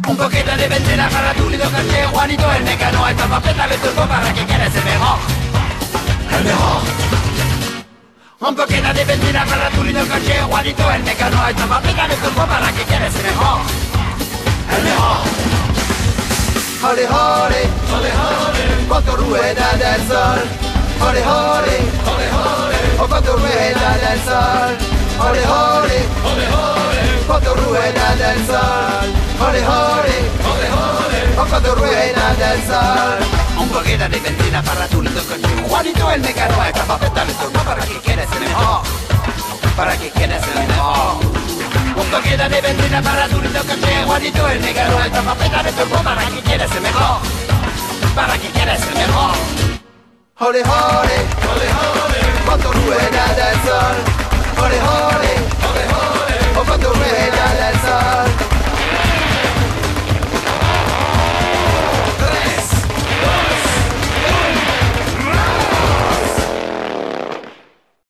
Un poquito de benzina para tu lindo coche, Juanito el mecano, esta papeta de turbo para que quieras el mejor. El mejor. Un poquito de benzina para tu lindo coche, Juanito el mecano, esta papeta de turbo para que quieras el mejor. El mejor. Ole, ole, ole, ole, cuánto rueda del sol. Ole, ole, ole, ole, oh cuánto rueda del sol. Ole, ole, ole, ole, cuánto rueda del sol. Ole, ole, ole, ole, oh cuánto rueda del sol. Un poquito de benzina para tu lindo coche, Juanito el mecano, esta papeta de turbo para que quieras el mejor. Para que quieras el mejor. Un poquito de benzina para tu lindo coche, Juanito el mecano, esta papeta de turbo para que quieras el mejor. Para que quieras el mejor. Ole, ole, ole, ole, cuánto rueda del sol. Ole, ole, ole,